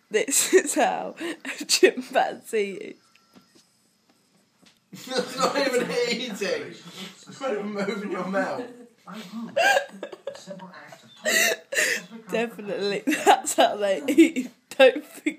This is how a chimpanzee eats. That's not even eating. It's not even moving your mouth. Definitely, that's how they eat. Don't forget.